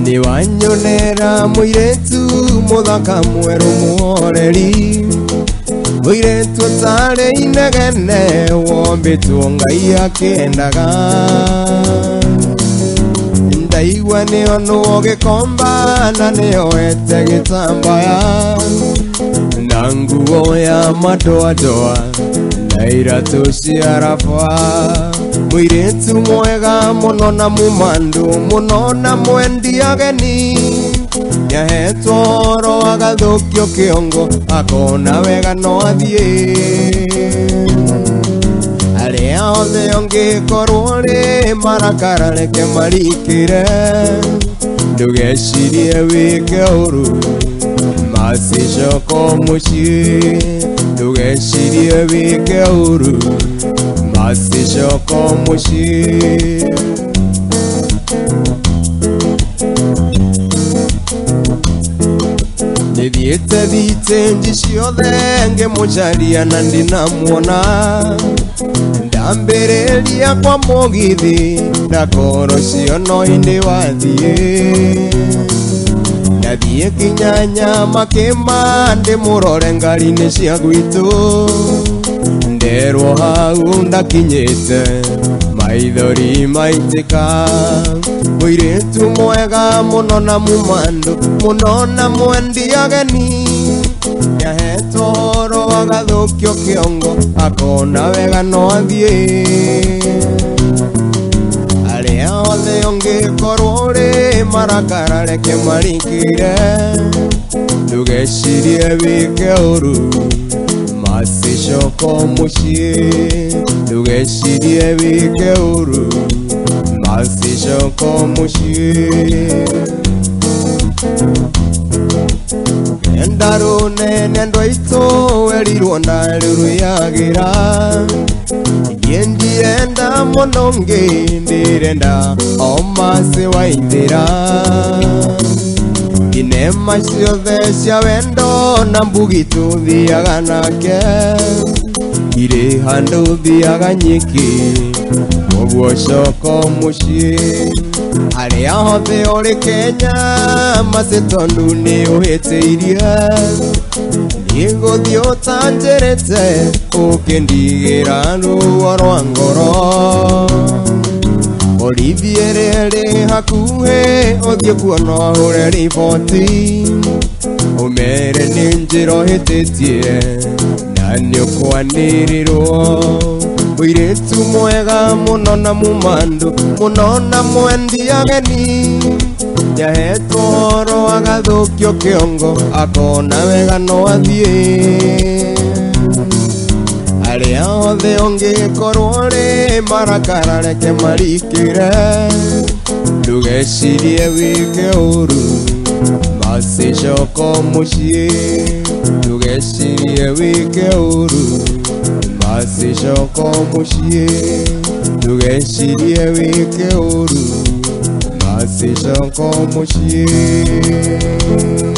ni wanyonera muiretu muthaka mweru muhoreri muiretu tare inegene wombitwo Ngai akendaga ndaigua nio no gikomba na nio ete gitambaya na nguo ya madoadoa na iratu cia raba muiretu mwega muno na mumandu muno na mwendi ageni nyahetwo ro agathukio kiongo akona wega no athie aria othe ongikorwo ri marakara reke marikire ndugecirie wike uru macicoko mucii ndugecirie wike uru macicoko mucii nithiete thitenji ciothe ngimucaria na ndinamuona ndambĩrĩria kwa mũgithi ndakoro cio no indi wathie ndathie kinyanya makima ndimurore ngari-inĩ cia gwitu nderwo hau ndakinyĩte maithori maitika muiretu mwega muno na mumandu muno na mwendi ageni nyahetwo horo agathukio kiongo akona wega no athie aria othe ongikorwo ri marakara reke marikire ndugecirie wike uru macicoko mucii ndugecirie wike uru macicoko mucii ndarunene ndwaitu werirwo ndaruriagira yendienda muno ngindirenda omasi waithira inema ciothe cia wendo na mbugi tuthiaga nake iri handu thiaga nyiki uguo coko mucii aria hothe uri Kenya macitondu ni uhitiirie niguthi utanjirite ukindigira ruo rwa ngoro orithie ri hakuhi uthie kuona hure riboti umere ni njira uhititie na niukwanĩrĩrwo muiretu mwega muno na mumandu muno na mwendi ageni nyahetwo horo agathukio kiongo akona wega no athie aria othe ongikorwo ri marakara reke marikire ndugecirie wike uru macicoko mucii ndugecirie wike uru macicoko mucii ndugecirie wike uru macicoko mucii